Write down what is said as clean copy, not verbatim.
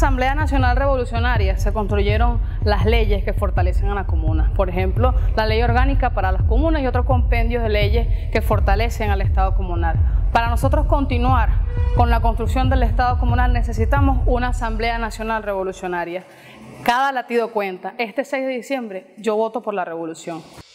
Asamblea Nacional Revolucionaria se construyeron las leyes que fortalecen a las comunas. Por ejemplo, la ley orgánica para las comunas y otros compendios de leyes que fortalecen al Estado comunal. Para nosotros continuar con la construcción del Estado comunal necesitamos una Asamblea Nacional Revolucionaria. Cada latido cuenta. Este 6 de diciembre yo voto por la revolución.